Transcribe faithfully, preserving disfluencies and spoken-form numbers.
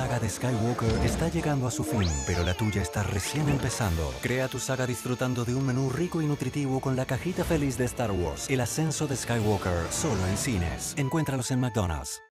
saga de Skywalker está llegando a su fin, pero la tuya está recién empezando. Crea tu saga disfrutando de un menú rico y nutritivo con la cajita feliz de Star Wars. El ascenso de Skywalker, solo en cines. Encuéntralos en McDonald's.